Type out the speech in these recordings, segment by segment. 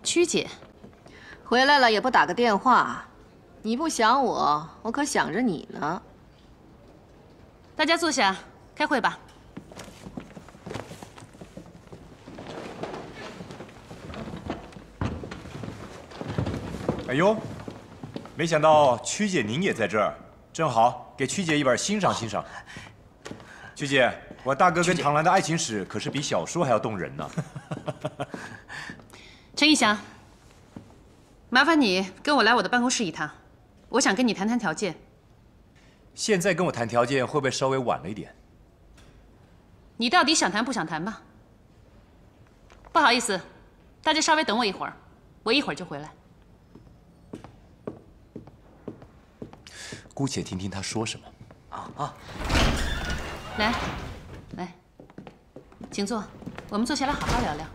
曲姐，回来了也不打个电话，你不想我，我可想着你呢。大家坐下，开会吧。 哎呦，没想到曲姐您也在这儿，正好给曲姐一本欣赏欣赏。曲姐，我大哥跟唐兰的爱情史可是比小说还要动人呢。 陈义祥，麻烦你跟我来我的办公室一趟，我想跟你谈谈条件。 现在跟我谈条件会不会稍微晚了一点？ 你到底想谈不想谈吧？不好意思，大家稍微等我一会儿，我一会儿就回来。 姑且听听他说什么。 来，来，请坐，我们坐下来好好聊聊。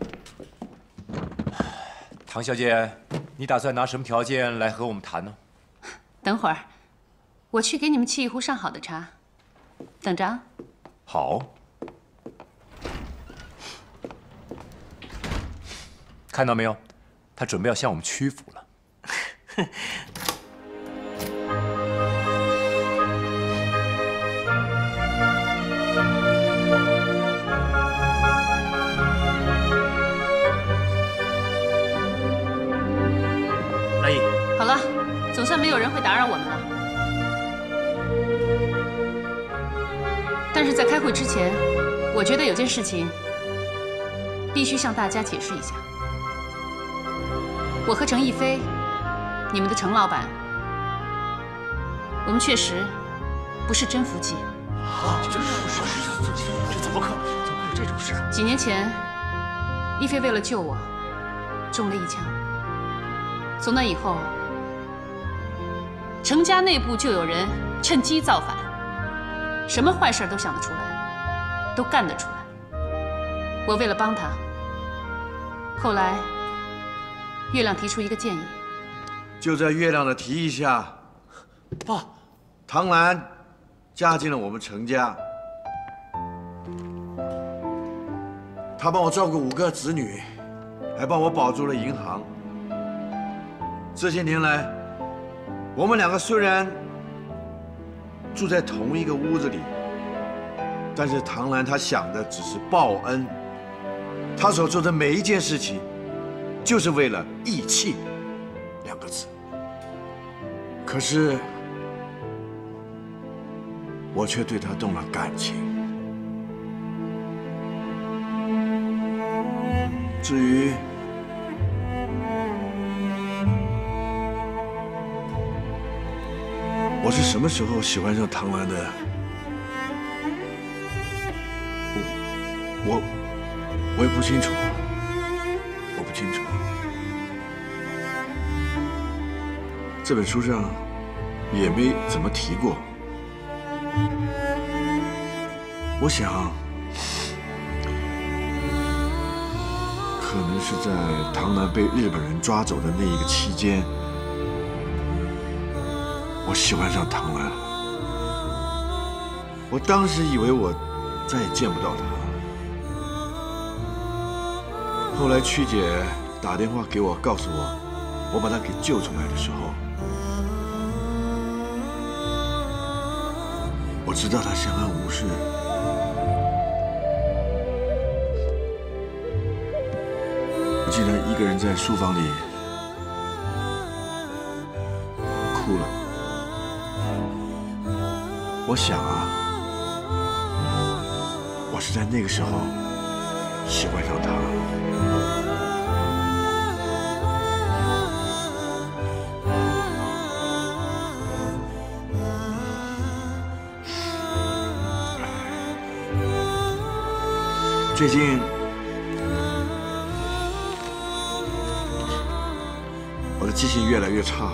唐小姐，你打算拿什么条件来和我们谈呢？ 等会儿，我去给你们沏一壶上好的茶，等着啊。 好。看到没有，他准备要向我们屈服了。 来意， 好了，总算没有人会打扰我们了。但是在开会之前，我觉得有件事情必须向大家解释一下。我和程逸飞，你们的程老板，我们确实不是真夫妻。 这怎么可能？怎么会有这种事？ 几年前，逸飞为了救我，中了一枪。从那以后，程家内部就有人趁机造反，什么坏事都想得出来，都干得出来。我为了帮他，后来月亮提出一个建议， 就在月亮的提议下， 爸， 唐兰嫁进了我们程家。她帮我照顾5个子女，还帮我保住了银行。这些年来，我们2个虽然住在同一个屋子里，但是唐兰她想的只是报恩，她所做的每一件事情，就是为了义气2个字。可是，我却对她动了感情。至于我是什么时候喜欢上唐兰的？我也不清楚，我不清楚。这本书上也没怎么提过。我想，可能是在唐兰被日本人抓走的那一个期间。我喜欢上唐兰了，我当时以为我再也见不到她。后来曲姐打电话给我，告诉我把她给救出来的时候，我知道她相安无事。我记得一个人在书房里哭了。我想啊，我是在那个时候喜欢上他。最近，我的记性越来越差。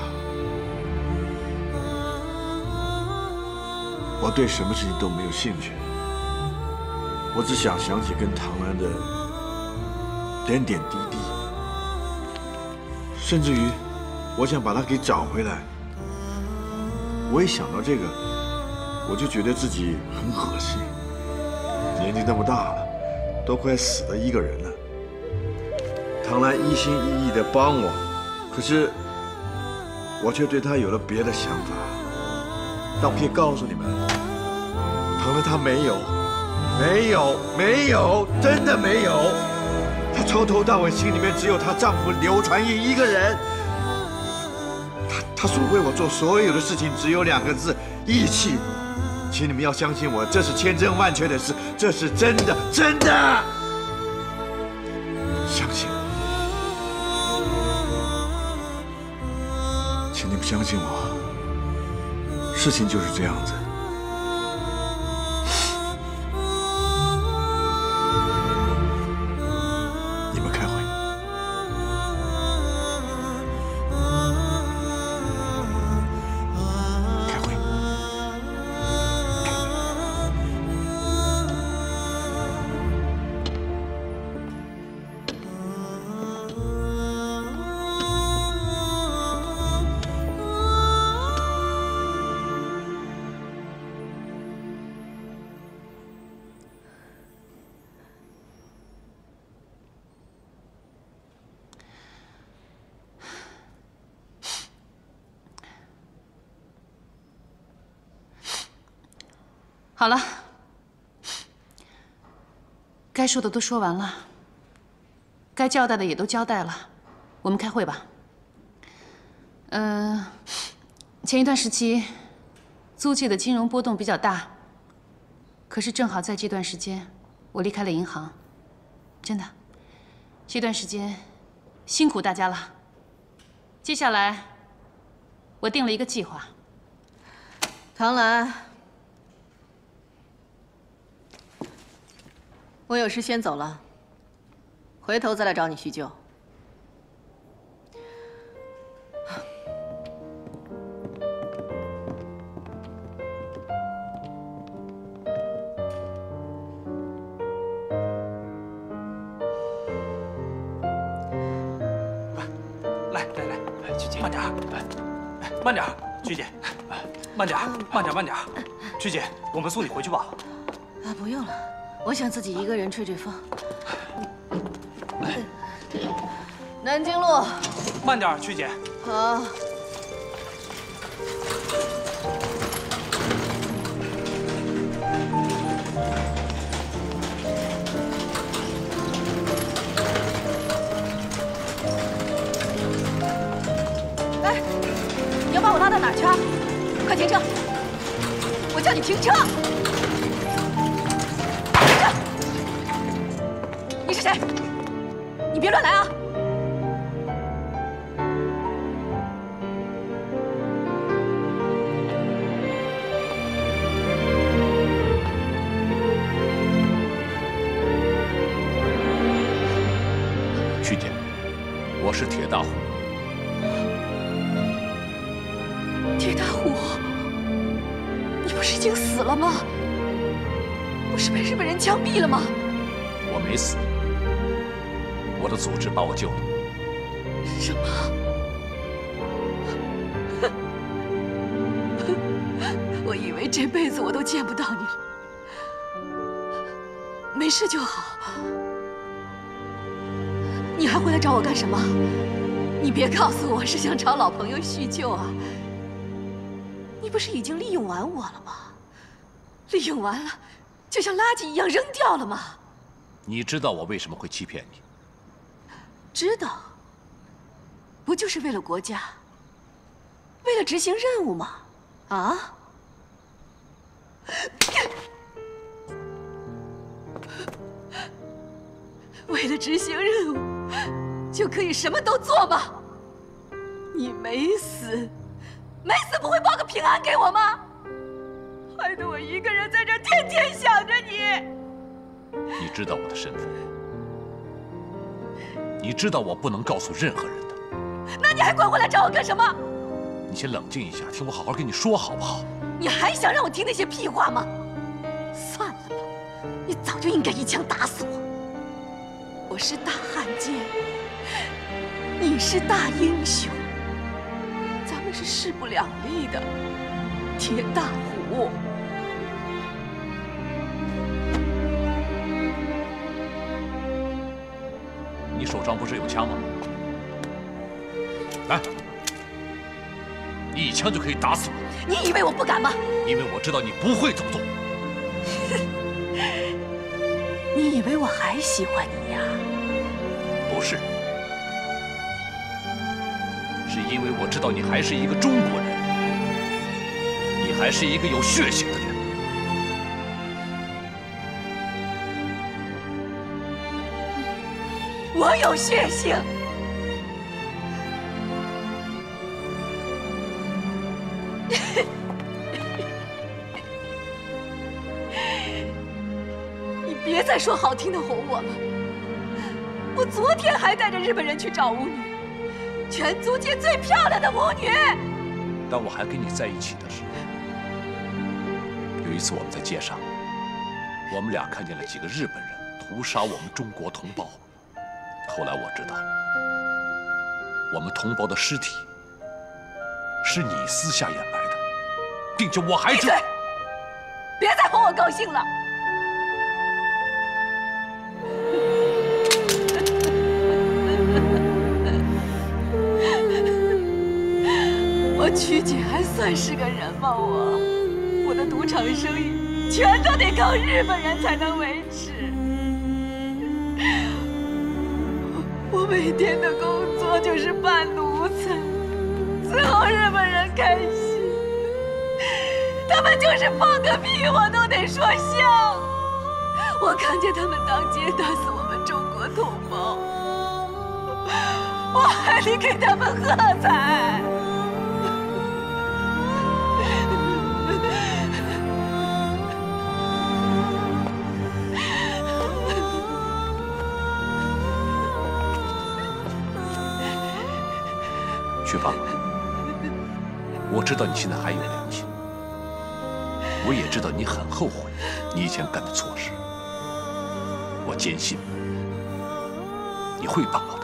我对什么事情都没有兴趣，我只想起跟唐兰的点点滴滴，甚至于我想把她给找回来。我一想到这个，我就觉得自己很恶心。年纪那么大了，都快死了一个人了， 唐兰一心一意的帮我，可是我却对他有了别的想法。但我可以告诉你们，唐兰她没有，真的没有。她从头到尾心里面只有她丈夫刘传义一个人。她所为我做所有的事情只有2个字：义气。请你们要相信我，这是千真万确的事，这是真的，真的。相信我，请你们相信我，事情就是这样子。你们开会。开会。 好了，该说的都说完了，该交代的也都交代了，我们开会吧。前一段时期，租界的金融波动比较大，可是正好在这段时间，我离开了银行，真的，这段时间辛苦大家了。接下来，我定了一个计划。 唐兰。 我有事先走了，回头再来找你叙旧。 来，曲姐，慢点儿，慢点儿，曲姐，慢点儿，曲姐，我们送你回去吧。 啊，不用了。 我想自己一个人吹吹风。南京路， 慢点，曲姐。 好。哎，你要把我拉到哪儿去啊？快停车！我叫你停车！ 你是谁？你别乱来啊！ 曲姐，我是铁大虎。 铁大虎，你不是已经死了吗？不是被日本人枪毙了吗？ 我没死。 我的组织把我救了。 什么？我以为这辈子我都见不到你了。没事就好。你还回来找我干什么？你别告诉我是想找老朋友叙旧啊！你不是已经利用完我了吗？利用完了，就像垃圾一样扔掉了吗？ 你知道我为什么会欺骗你？ 知道，不就是为了国家，为了执行任务吗？啊！为了执行任务，就可以什么都做吗？你没死，没死不会报个平安给我吗？害得我一个人在这天天想着你。 你知道我的身份。 你知道我不能告诉任何人的， 那你还滚回来找我干什么？ 你先冷静一下，听我好好跟你说好不好？ 你还想让我听那些屁话吗？算了吧，你早就应该一枪打死我。我是大汉奸，你是大英雄，咱们是势不两立的，铁大虎。 你手上不是有枪吗？来，你一枪就可以打死我。 你以为我不敢吗？ 因为我知道你不会这么做。 你以为我还喜欢你呀？ 不是，是因为我知道你还是一个中国人，你还是一个有血性的人。 我有血性。你别再说好听的哄我了。我昨天还带着日本人去找舞女，全租界最漂亮的舞女。 当我还跟你在一起的时候，有一次我们在街上，我们俩看见了几个日本人屠杀我们中国同胞。后来我知道，我们同胞的尸体是你私下掩埋的，并且我还知道。 别再哄我高兴了。我曲姐还算是个人吗？我的赌场生意全都得靠日本人才能维持。我每天的工作就是扮奴才，伺候日本人开心。他们就是放个屁，我都得说笑。我看见他们当街打死我们中国同胞，我还得给他们喝彩。 雪芳，我知道你现在还有良心，我也知道你很后悔你以前干的错事。我坚信你会帮我的。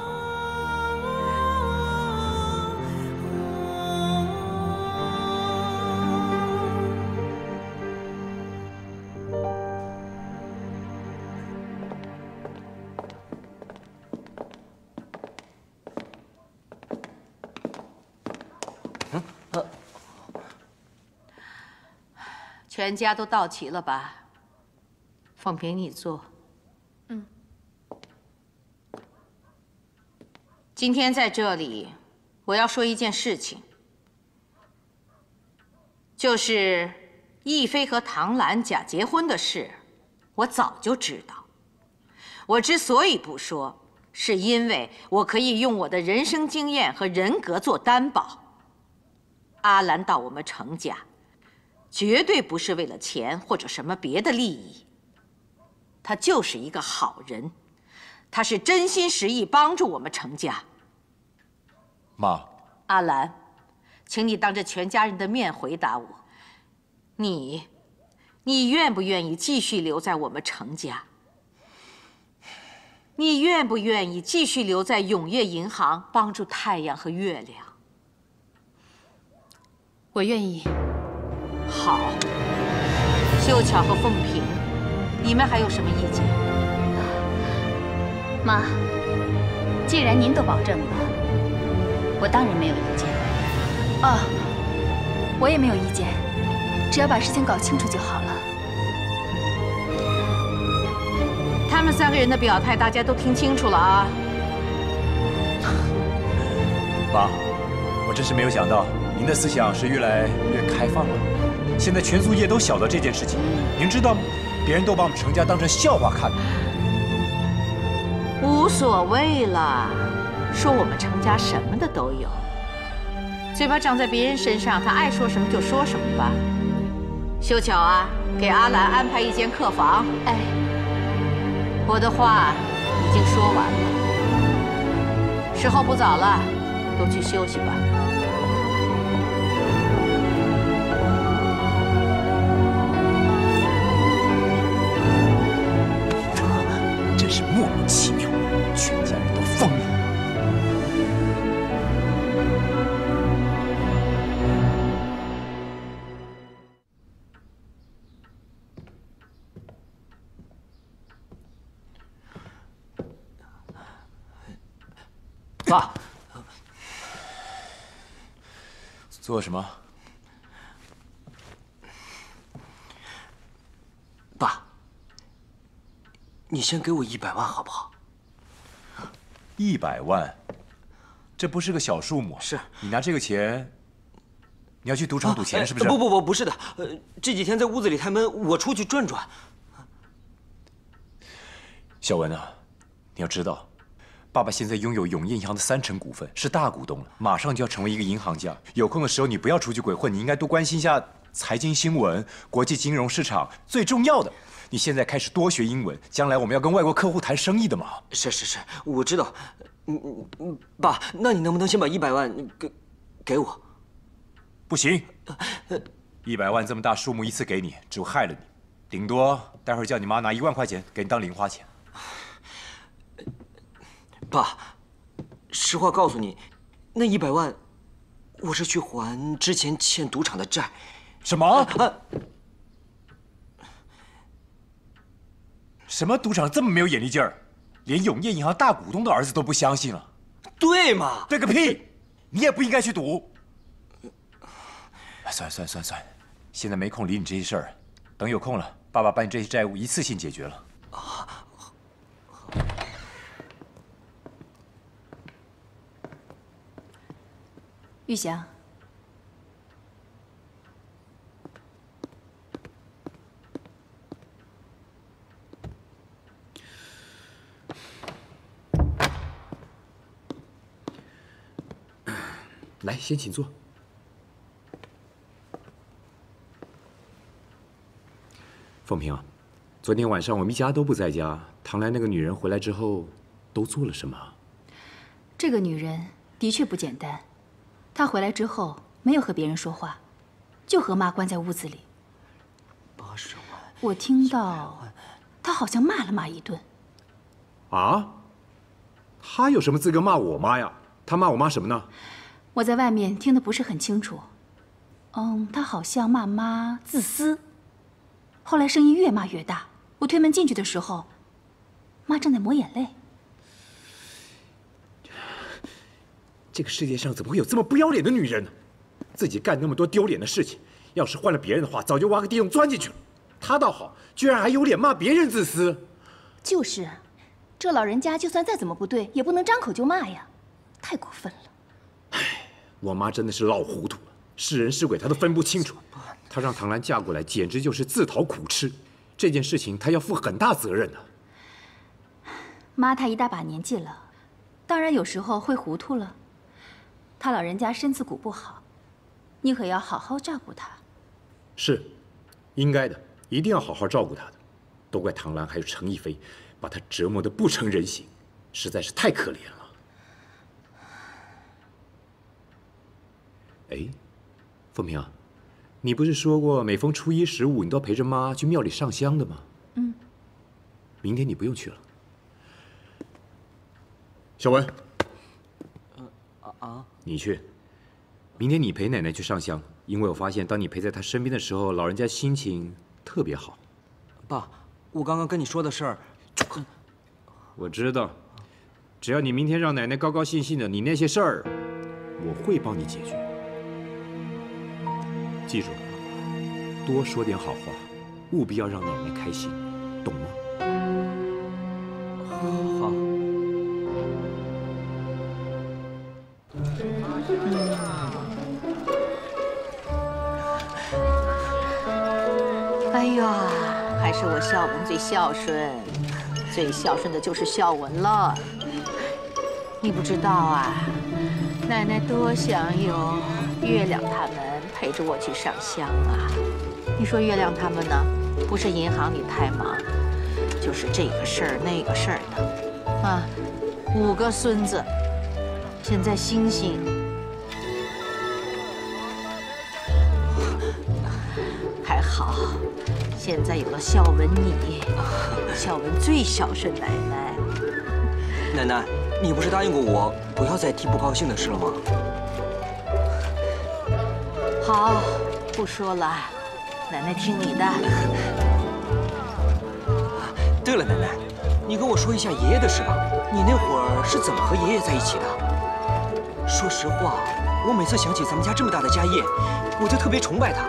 全家都到齐了吧？凤萍，你坐。今天在这里，我要说一件事情，就是逸飞和唐兰假结婚的事，我早就知道。我之所以不说，是因为我可以用我的人生经验和人格做担保。阿兰到我们程家，绝对不是为了钱或者什么别的利益。他就是一个好人，他是真心实意帮助我们程家。 妈， 阿兰，请你当着全家人的面回答我，你愿不愿意继续留在我们程家？你愿不愿意继续留在永业银行帮助太阳和月亮？ 我愿意。 好，秀巧和凤萍，你们还有什么意见？ 妈，既然您都保证了，我当然没有意见。 哦，我也没有意见，只要把事情搞清楚就好了。 他们三个人的表态，大家都听清楚了啊！ 妈，我真是没有想到您的思想是越来越开放了。现在全苏业都晓得这件事情，您知道吗？别人都把我们程家当成笑话看。 无所谓了，说我们程家什么的都有，嘴巴长在别人身上，他爱说什么就说什么吧。秀巧啊，给阿兰安排一间客房。 哎， 我的话已经说完了，时候不早了，都去休息吧。 真是莫名其妙，全家人都疯了。 爸， 做什么？ 爸，你先给我100万好不好 ？100万，这不是个小数目。 是你拿这个钱，你要去赌场赌钱是不是？ 不是的。这几天在屋子里太闷，我出去转转。 小文啊，你要知道，爸爸现在拥有永业银行的30%股份，是大股东了，马上就要成为一个银行家。有空的时候你不要出去鬼混，你应该多关心一下财经新闻、国际金融市场。最重要的，你现在开始多学英文，将来我们要跟外国客户谈生意的嘛。 是，我知道。爸，那你能不能先把100万给我？ 不行，100万这么大数目一次给你，只会害了你。顶多待会儿叫你妈拿1万块钱给你当零花钱。 爸，实话告诉你，那100万，我是去还之前欠赌场的债。 什么？什么赌场这么没有眼力劲儿，连永业银行大股东的儿子都不相信了？ 对嘛？ 对个屁！你也不应该去赌。算，现在没空理你这些事儿，等有空了，爸爸把你这些债务一次性解决了。 玉祥， 来，先请坐。凤萍啊，昨天晚上我们一家都不在家，唐兰那个女人回来之后，都做了什么？ 这个女人的确不简单。她回来之后没有和别人说话，就和妈关在屋子里。 80万， 我听到她好像骂了妈一顿。 啊？她有什么资格骂我妈呀？她骂我妈什么呢？ 我在外面听得不是很清楚。她好像骂妈自私。后来声音越骂越大，我推门进去的时候，妈正在抹眼泪。 这个世界上怎么会有这么不要脸的女人呢？自己干那么多丢脸的事情，要是换了别人的话，早就挖个地洞钻进去了。她倒好，居然还有脸骂别人自私。 就是，这老人家就算再怎么不对，也不能张口就骂呀，太过分了。 唉，我妈真的是老糊涂了，是人是鬼她都分不清楚。她让唐兰嫁过来，简直就是自讨苦吃。这件事情她要负很大责任的。 妈她一大把年纪了，当然有时候会糊涂了。她老人家身子骨不好，你可要好好照顾她。 是，应该的，一定要好好照顾她的。都怪唐兰还有程逸飞，把她折磨得不成人形，实在是太可怜了。哎，凤萍啊，你不是说过每逢初1、15你都陪着妈去庙里上香的吗？ 嗯。 明天你不用去了。小文。你去。明天你陪奶奶去上香，因为我发现当你陪在她身边的时候，老人家心情特别好。 爸，我刚刚跟你说的事儿， 我知道，只要你明天让奶奶高高兴兴的，你那些事儿，我会帮你解决。记住了，多说点好话，务必要让奶奶开心，懂吗？ 好。 哎呀，还是我孝文最孝顺，最孝顺的就是孝文了。你不知道啊，奶奶多想有月亮他们陪着我去上香啊。你说月亮他们呢，不是银行里太忙，就是这个事儿那个事儿的，啊，5个孙子，现在星星。还好，现在有了孝文你，孝文最孝顺奶奶。 奶奶，你不是答应过我不要再提不高兴的事了吗？ 好，不说了，奶奶听你的。 对了，奶奶，你跟我说一下爷爷的事吧。你那会儿是怎么和爷爷在一起的？ 说实话，我每次想起咱们家这么大的家业，我就特别崇拜他。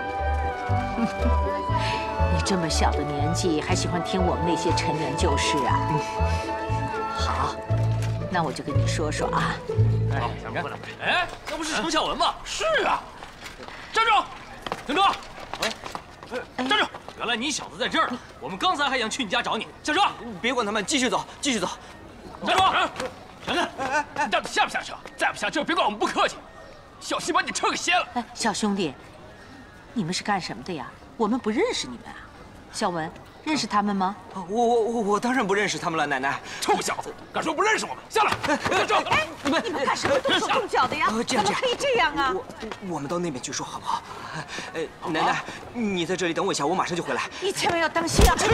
你这么小的年纪，还喜欢听我们那些陈年旧事啊？好，那我就跟你说说啊。 哎，哎，那不是程小文吗？是啊。站住！停住！站住！原来你小子在这儿呢！我们刚才还想去你家找你。下车！ 别管他们，继续走，继续走。 站住！停下！你到底下不下车？再不下车，别怪我们不客气，小心把你车给掀了。 哎，小兄弟，你们是干什么的呀？我们不认识你们啊。小文，认识他们吗？ 我当然不认识他们了，奶奶。 臭小子，敢说不认识我们？下来！站住！ 哎，你们干什么动手动脚的呀？怎么可以这样啊？ 我们到那边去说好不好？奶奶，你在这里等我一下，我马上就回来。 你千万要当心啊！小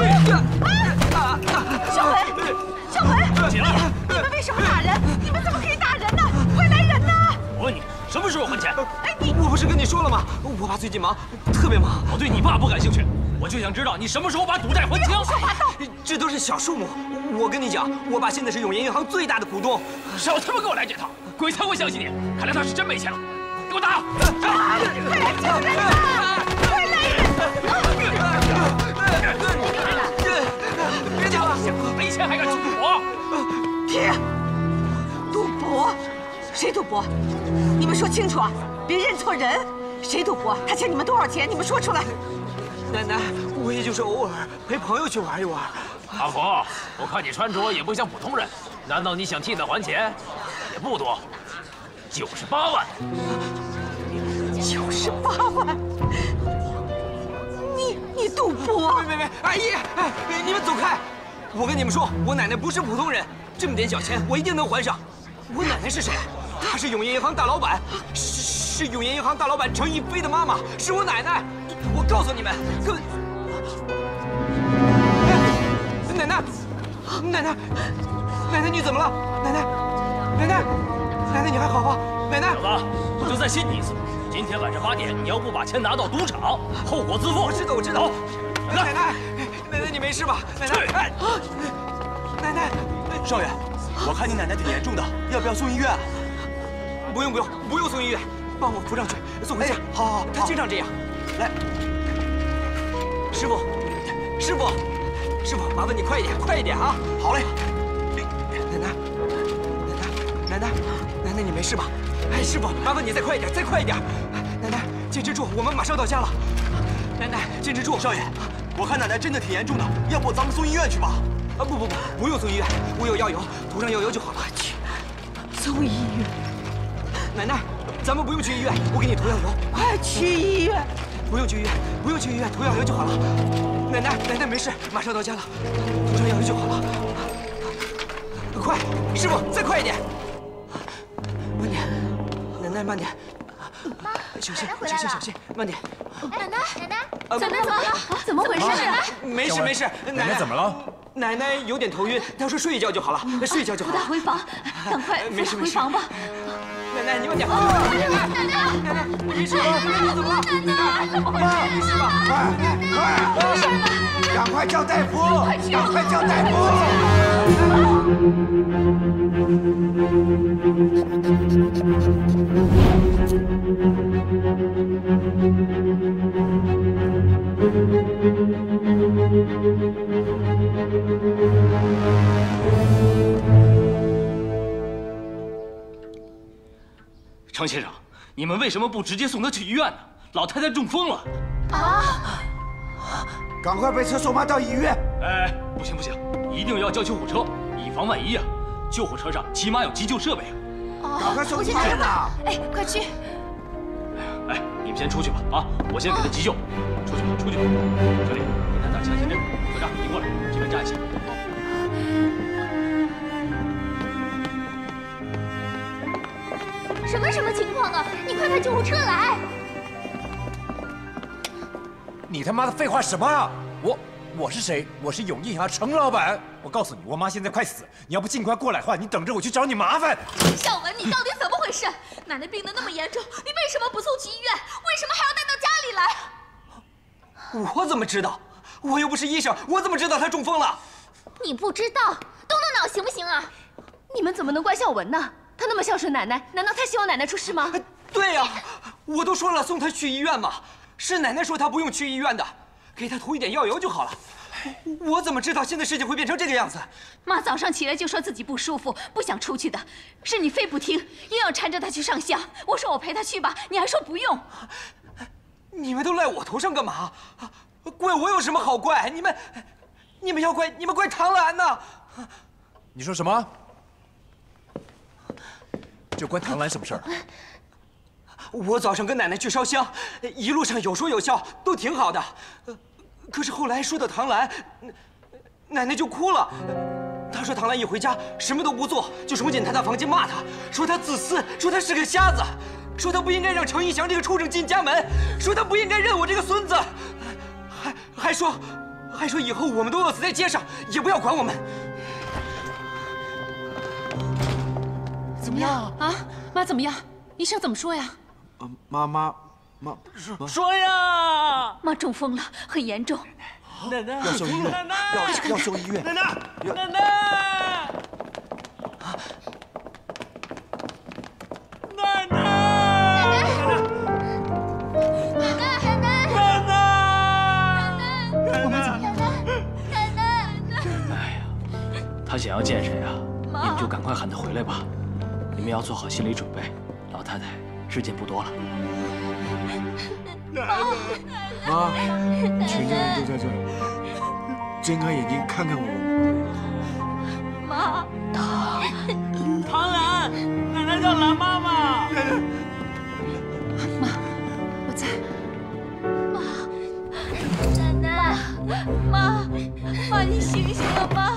文，小文， 起来！ 你们为什么打人？你们怎么可以打人呢？快来人呐！ 我问你，什么时候还钱？ 哎， 我不是跟你说了吗？我爸最近忙，特别忙。 我对你爸不感兴趣，我就想知道你什么时候把赌债还清。 说八道！ 这都是小数目。我跟你讲，我爸现在是永延银行最大的股东。 少他妈给我来这套，鬼才会相信你！看来他是真没钱了。给我打！ 快来救人呐！快来人呐！ 别打了！ 没钱还敢去赌博？ 停！赌博？谁赌博？你们说清楚啊！别认错人。谁赌博？他欠你们多少钱？你们说出来。 奶奶，我也就是偶尔陪朋友去玩一玩。 阿福，我看你穿着也不像普通人，难道你想替他还钱？也不多，98万。 98万！你赌博？ 别！阿姨，你们走开！我跟你们说，我奶奶不是普通人，这么点小钱我一定能还上。我奶奶是谁？她是永延银行大老板，是永延银行大老板程逸飞的妈妈，是我奶奶。我告诉你们，根本……奶奶，你怎么了？奶奶，你还好吗？奶奶， 小子，我就再信你一次，今天晚上8点，你要不把钱拿到赌场，后果自负。 我知道。奶奶，你没事吧？奶奶， 少爷，我看你奶奶挺严重的，要不要送医院啊？ 不用送医院，帮我扶上去，送回家。好，她经常这样。来，师傅，麻烦你快一点啊！好嘞。奶奶，你没事吧？哎，师傅，麻烦你再快一点。奶奶，坚持住，我们马上到家了。奶奶，坚持住。 少爷，我看奶奶真的挺严重的，要不咱们送医院去吧？ 啊，不用送医院，我有药油，涂上药油就好了。去， 送医院。 奶奶，咱们不用去医院，我给你涂药油。 快去医院！ 不用去医院，涂药油就好了。奶奶没事，马上到家了，涂上药油就好了。快，师傅，再快一点。慢点，奶奶慢点。小心，慢点。 奶奶，怎么了？怎么回事啊？ 没事。 奶奶怎么了？ 奶奶有点头晕，她说睡一觉就好了，睡一觉就好了。 回房，赶快没事回房吧。 奶奶，你慢点。奶奶，没事吧？你怎么了？奶奶，怎么回事？没事吧？ 快，赶快叫大夫！赶快叫大夫！ 程先生，你们为什么不直接送他去医院呢？老太太中风了。 赶快被车送妈到医院！ 哎，不行，一定要叫救护车，以防万一啊！救护车上起码有急救设备啊！ 赶快送医院呐！ 哎，快去！ 哎，你们先出去吧，啊，我先给他急救。出去！小李，给他打强心针。科长，你过来，这边站一下。 什么情况啊？你快派救护车来！ 你他妈的废话什么啊？我是谁？我是永益银行程老板。我告诉你，我妈现在快死，你要不尽快过来的话，你等着我去找你麻烦。 小文，你到底怎么回事？奶奶病得那么严重，你为什么不送去医院？为什么还要带到家里来？ 我怎么知道？我又不是医生，我怎么知道她中风了？ 你不知道，动脑行不行啊？你们怎么能怪小文呢？ 他那么孝顺奶奶，难道他希望奶奶出事吗？ 对呀，我都说了送他去医院嘛，是奶奶说他不用去医院的，给他涂一点药油就好了。我怎么知道现在事情会变成这个样子？ 妈早上起来就说自己不舒服，不想出去的，是你非不听，硬要缠着她去上香。我说我陪她去吧，你还说不用。 你们都赖我头上干嘛？怪我有什么好怪？你们要怪你们怪唐兰呐！ 你说什么？这关唐兰什么事儿？ 我早上跟奶奶去烧香，一路上有说有笑，都挺好的。可是后来说到唐兰，奶奶就哭了。她说唐兰一回家什么都不做，就冲进她的房间骂她，说她自私，说她是个瞎子，说她不应该让程一祥这个畜生进家门，说她不应该认我这个孙子，还说以后我们都饿死在街上，也不要管我们。 怎么样啊？妈怎么样？医生怎么说呀？ 妈， 说呀！ 妈中风了，很严重。 奶奶要送医院，要送医院。 奶奶，奶奶，奶奶，他想要见谁啊？你们就赶快喊他回来吧。你们要做好心理准备，老太太时间不多了。 妈，全家人都在这儿，睁开眼睛看看我。 妈， 唐兰，奶奶叫兰妈妈。 妈，我在。妈，妈，你醒醒啊，妈！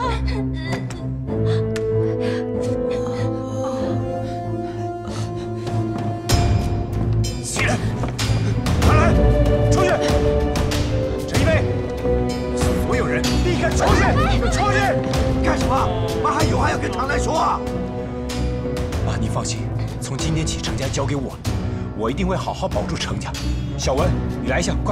起来，唐兰，出去！陈一飞，所有人立刻出去！出去！ 干什么？妈还有话要跟唐兰说啊！ 妈，你放心，从今天起程家交给我，我一定会好好保住程家。小文，你来一下，快！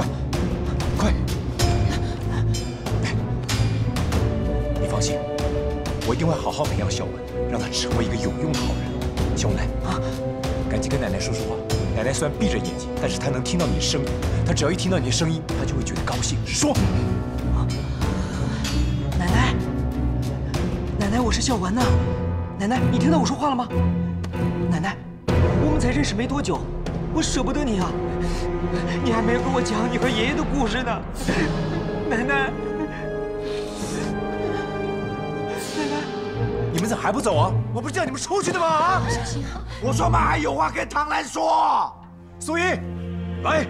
你放心，我一定会好好培养小文，让他成为一个有用的好人。小文，啊，赶紧跟奶奶说说话。奶奶虽然闭着眼睛，但是她能听到你的声音。她只要一听到你的声音，她就会觉得高兴。说， 奶奶，我是孝文呐。奶奶，你听到我说话了吗？奶奶，我们才认识没多久，我舍不得你啊。你还没有跟我讲你和爷爷的故事呢。奶奶， 你们怎么还不走啊？我不是叫你们出去的吗？啊！ 小心啊！ 我说妈还有话跟唐兰说。 苏怡，来，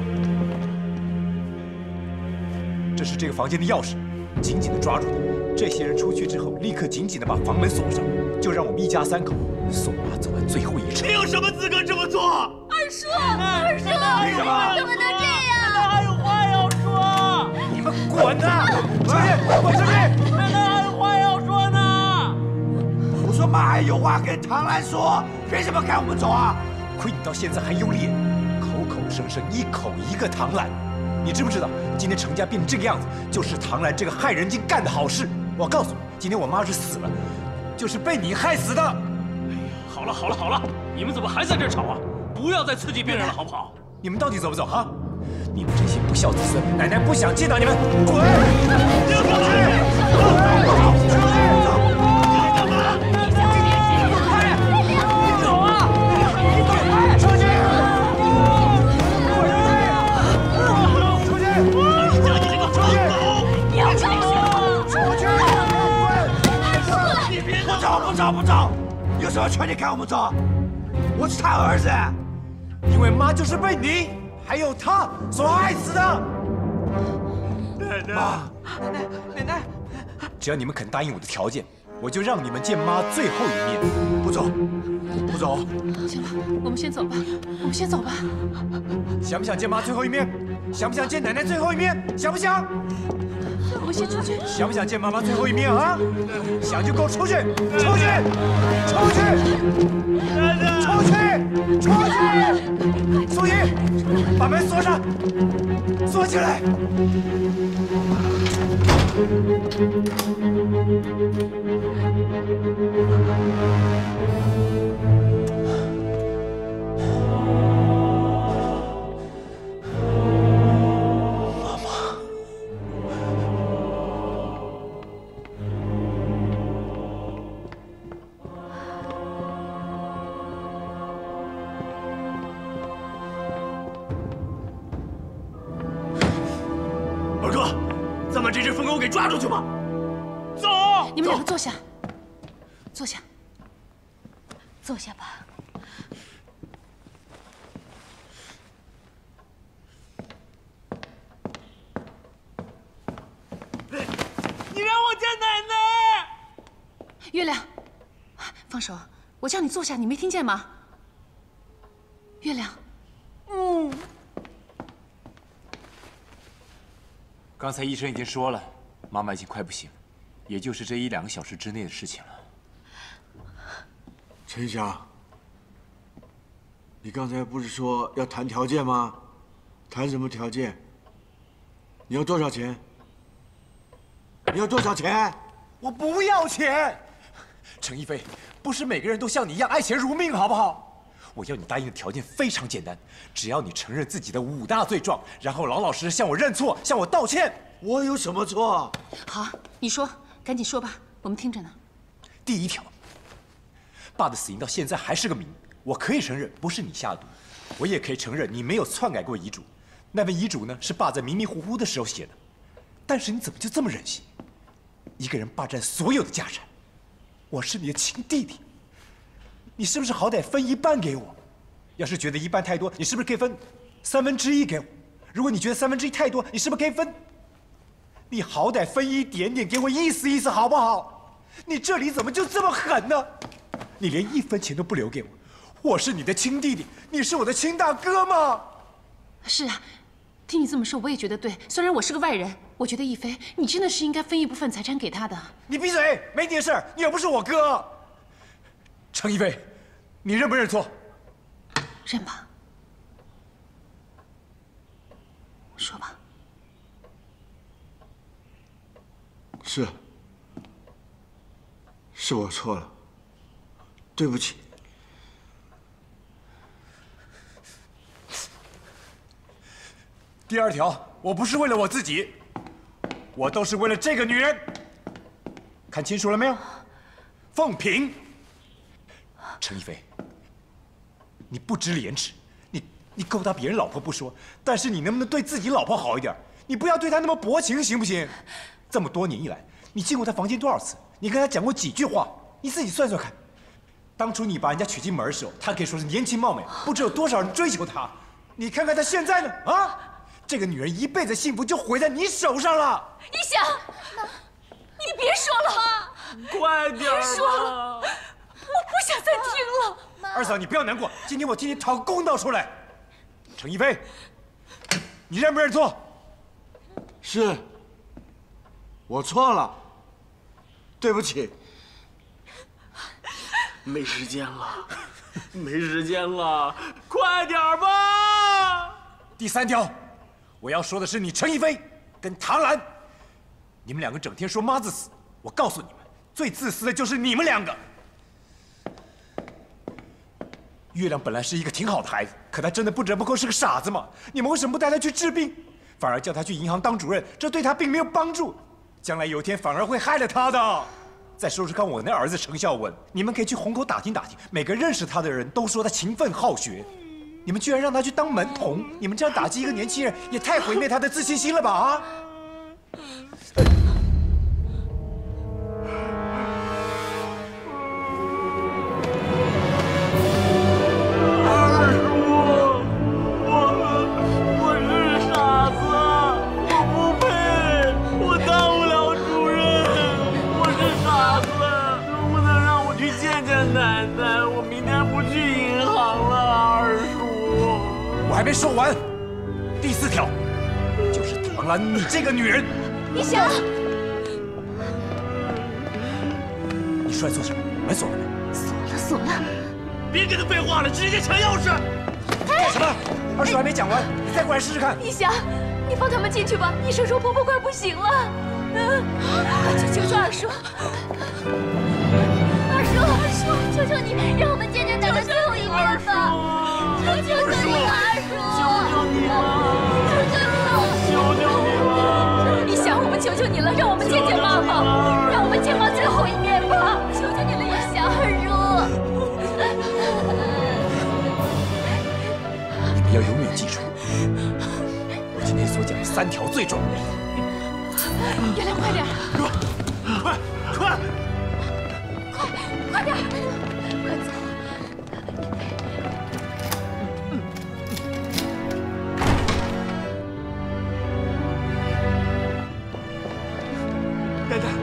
这是这个房间的钥匙，紧紧地抓住它。这些人出去之后，立刻紧紧地把房门锁上，就让我们一家三口送妈走完最后一程。 你有什么资格这么做？ 二叔，凭什么？怎么能这样？ 奶奶还有话要说。 你们滚呐！出去，滚出去！ 奶奶还有话要说呢。 我说妈还有话跟唐兰说，凭什么赶我们走啊？ 亏你到现在还有脸，口口声声一口一个唐兰。你知不知道，今天程家变成这个样子，就是唐兰这个害人精干的好事。我告诉你，今天我妈是死了，就是被你害死的。哎呀， 好了，你们怎么还在这吵啊？不要再刺激病人了，好不好？ 你们到底走不走啊？你们这些不孝子孙，奶奶不想见到你们，滚！ 不走！有什么权利赶我们走？我是他儿子， 因为妈就是被你还有他所害死的。 奶奶， 只要你们肯答应我的条件，我就让你们见妈最后一面。 不走！ 行了，我们先走吧， 想不想见妈最后一面？想不想见奶奶最后一面？想不想？ 我们先出去。 想不想见妈妈最后一面啊？想就给我出去！出去！苏怡，把门锁上，锁起来。 给抓住去吧。走， 你们两个坐下，坐下，坐下吧。 你让我见奶奶！ 月亮，放手！我叫你坐下，你没听见吗？月亮， 刚才医生已经说了，妈妈已经快不行了，也就是这1、2个小时之内的事情了。 陈翔，你刚才不是说要谈条件吗？谈什么条件？你要多少钱？你要多少钱？ 我不要钱。程一飞，不是每个人都像你一样爱钱如命，好不好？我要你答应的条件非常简单，只要你承认自己的5大罪状，然后老老实实向我认错，向我道歉。 我有什么错？ 好，你说，赶紧说吧，我们听着呢。 第1条，爸的死因到现在还是个谜。我可以承认不是你下毒，我也可以承认你没有篡改过遗嘱。那份遗嘱呢，是爸在迷迷糊糊的时候写的。但是你怎么就这么忍心，一个人霸占所有的家产？我是你的亲弟弟，你是不是好歹分1半给我？要是觉得1半太多，你是不是可以分1/3给我？如果你觉得1/3太多，你是不是可以分？你好歹分一点点给我意思意思，好不好？你这里怎么就这么狠呢？你连1分钱都不留给我，我是你的亲弟弟，你是我的亲大哥吗？ 是啊，听你这么说，我也觉得对。虽然我是个外人，我觉得一飞，你真的是应该分一部分财产给他的。 你闭嘴，没你的事儿，你又不是我哥。程一飞，你认不认错？ 认吧。说吧。 是我错了，对不起。 第2条，我不是为了我自己，我都是为了这个女人。看清楚了没有？凤萍，程一飞，你不知廉耻，你勾搭别人老婆不说，但是你能不能对自己老婆好一点？你不要对她那么薄情，行不行？这么多年以来，你进过她房间多少次？你跟她讲过几句话？你自己算算看。当初你把人家娶进门的时候，她可以说是年轻貌美，不知有多少人追求她。你看看她现在呢？啊，这个女人一辈子幸福就毁在你手上了。 一翔，你别说了， 快点别说了，我不想再听了。 二嫂，你不要难过，今天我替你讨公道出来。程一飞，你认不认错？ 是，我错了，对不起。 没时间了，没时间了，快点吧！ 第3条，我要说的是你程一飞跟唐兰，你们2个整天说妈自私，我告诉你们，最自私的就是你们2个。月亮本来是一个挺好的孩子，可他真的不折不扣是个傻子吗？你们为什么不带他去治病，反而叫他去银行当主任？这对他并没有帮助，将来有一天反而会害了他的。再说说看我那儿子程孝文，你们可以去虹口打听打听，每个认识他的人都说他勤奋好学，你们居然让他去当门童，你们这样打击一个年轻人，也太毁灭他的自信心了吧？啊！还没说完，第4条，就是唐兰，你这个女人。 一翔， 你出来做什么？门锁了没？ 锁了。 别跟他废话了，直接抢钥匙。 干什么？二叔还没讲完，你再过来试试看。 一翔，你放他们进去吧，你婶婶婆婆快不行了。快去求求二叔。二叔，求求你，让我们见见奶奶最后一面吧。求求你了，二叔！求求你了！一翔，我们求求你了，让我们见见妈妈，让我们见妈最后一面吧！求求你了，一翔，二叔！ 你们要永远记住，我今天所讲的3条罪状， 月亮，快点！ 快！ 快点！快走！ 奶奶。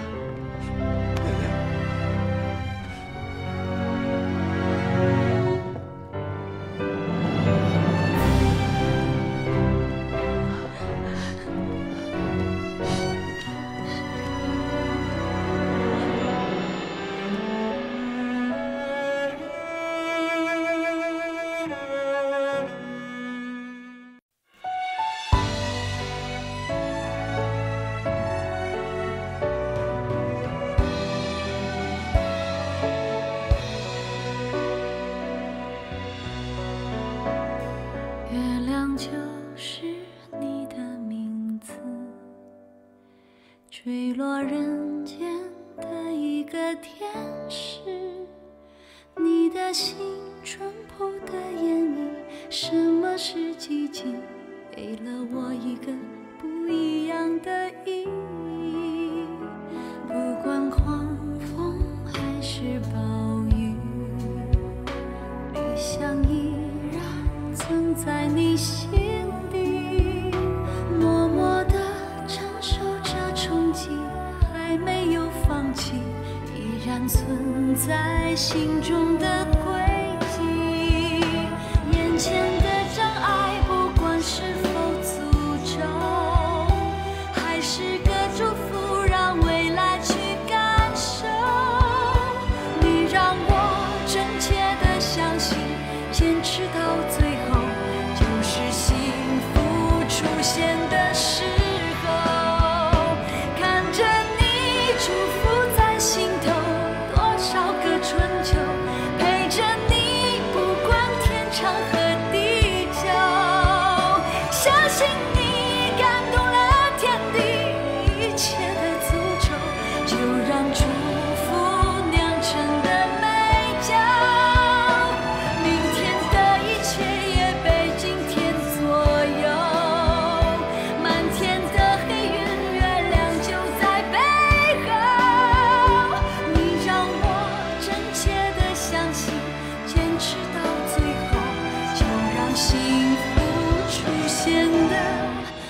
坠落人间的一个天使，你的心淳朴的演绎，什么是寂静，给了我一个不一样的意义。不管狂风还是暴雨，理想依然存在你心底，默默地承受着冲击，还没有放弃，依然存在心中的轨迹。眼前的障碍，不管是否诅咒，还是个祝福，让未来去感受。你让我真切地相信，坚持到最后，就是幸福出现的时候。看着你祝福在心头，多少个春秋，陪着你不管天长和地久。相信你感动了天地，一切的诅咒，就让祝福酿成的美酒。明天的一切也被今天左右，满天的黑云，月亮就在背后。你让我真切地相信，坚持到最后，就让幸福出现的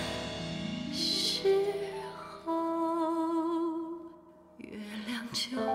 时候，月亮就